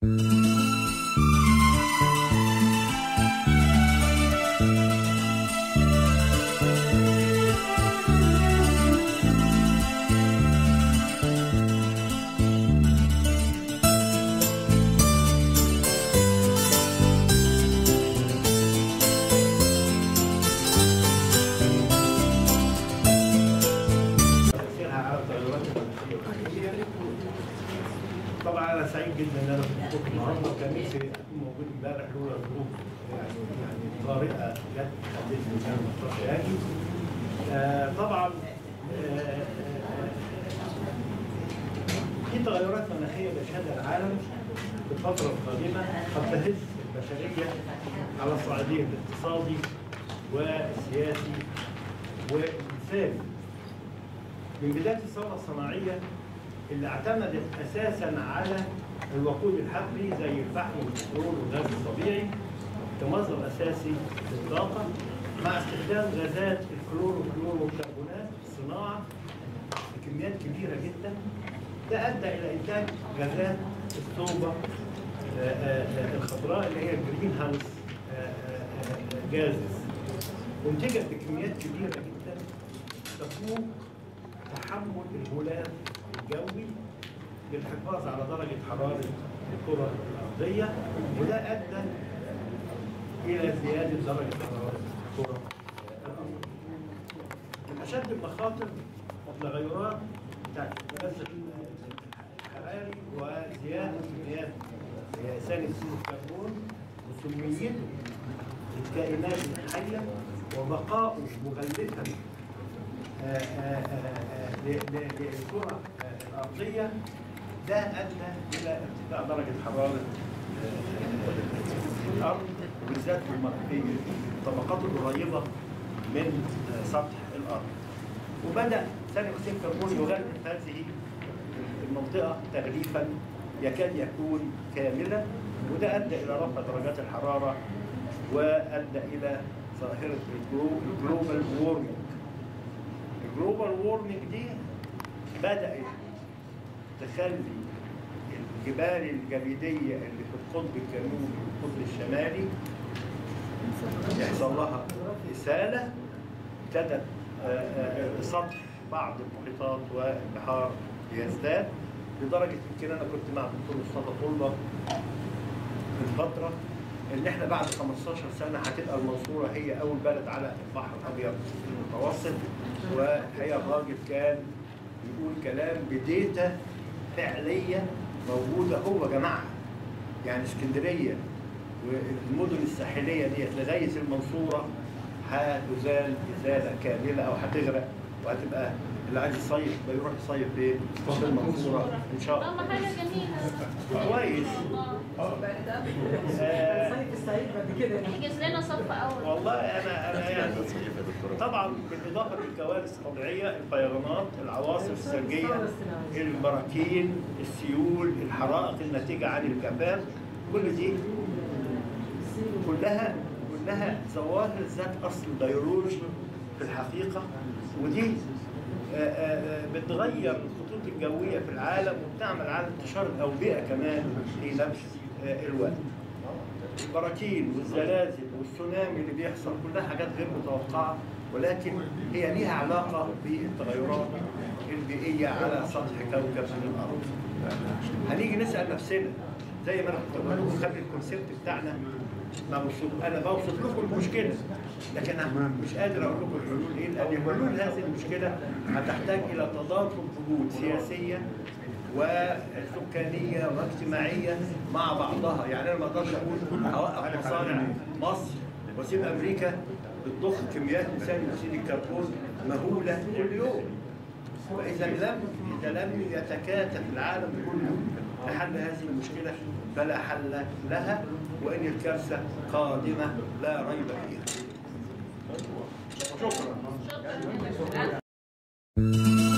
طبعا انا سعيد جدا ان انا كنت معاكم النهارده، وكان نفسي اكون موجود امبارح لولا ظروف يعني طارئه جت خلتني ان انا ما اقدرش اجي. طبعا في تغيرات مناخيه بيشهدها العالم في الفتره القادمه قد تهز البشريه على الصعيدين الاقتصادي والسياسي والانساني. من بدايه الثوره الصناعيه اللي اعتمدت اساسا على الوقود الحفري زي الفحم والبترول والغاز الطبيعي كمصدر اساسي للطاقه، مع استخدام غازات الكلوروكربونات في الصناعه بكميات كبيره جدا، ده ادى الى انتاج غازات الصوبه الخضراء اللي هي الجرين هاوس جازز، وانتجت بكميات كبيره جدا تفوق تحمل الغلاف الجوي للحفاظ على درجة حرارة الكرة الأرضية، وده أدى إلى زيادة درجة حرارة الكرة الأرضية. من أشد المخاطر التغيرات بتاعت الغاز الحراري وزيادة كميات ثاني أكسيد الكربون وسميته للكائنات الحية وبقاؤه مغلفا للكرة الأرضية، ده أدى إلى ارتفاع درجة حرارة الأرض وبالذات في الطبقات القريبة من سطح الأرض. وبدأ ثاني أكسيد الكربون يغلف هذه المنطقة تغليفا يكاد يكون كاملا، وده أدى إلى رفع درجات الحرارة وأدى إلى ظاهرة الجلوبال وورمينج. الجلوبال وورمينج دي بدأت تخلي الجبال الجليدية اللي في القطب الجنوبي والقطب الشمالي يحصل لها إسالة، ابتدت سطح بعض المحيطات والبحار يزداد، لدرجة يمكن أنا كنت مع الدكتور مصطفى طلبة من فترة إن إحنا بعد 15 سنة هتبقى المنصورة هي أول بلد على البحر الأبيض المتوسط. وهي الراجل كان يقول كلام بديتا فعلية موجودة هو جمعها، يعني اسكندرية والمدن الساحلية ديت لغاية المنصورة هتزال إزالة كاملة أو هتغرق، وهتبقى اللي عايز يصيف بيروح يصيف فين؟ في المنصورة إن شاء الله. حاجة جميلة. كويس. صيف الصعيد بعد كده يحجز لنا صف أول. والله أنا يعني طبعا بالإضافة للكوارث الطبيعية، الفيضانات، العواصف الثلجية، البراكين، السيول، الحرائق الناتجة عن الجفاف، كل دي كلها ظواهر ذات أصل بيولوجي في الحقيقة، ودي بتغير الخطوط الجوية في العالم وبتعمل على انتشار الأوبئة كمان في نفس الوقت. البراكين والزلازل والسونامي اللي بيحصل كلها حاجات غير متوقعة، ولكن هي ليها علاقة بالتغيرات البيئية على سطح كوكب الأرض. هنيجي نسأل نفسنا زي ما انا كنت بقول لكم، خلي الكونسيبت بتاعنا انا بوصف لكم المشكله، لكن انا مش قادر اقول لكم الحلول ايه، لان حلول هذه المشكله هتحتاج الى تضافر جهود سياسيه وسكانيه واجتماعيه مع بعضها. يعني انا ما اقدرش اقول هوقف مصانع مصر واسيب امريكا بتضخ كميات من ثاني اكسيد الكربون مهوله كل يوم. فاذا لم يتكاتف العالم كله لحل هذه المشكله فلا حل لها، وان الكارثه قادمه لا ريب فيها. شكرا.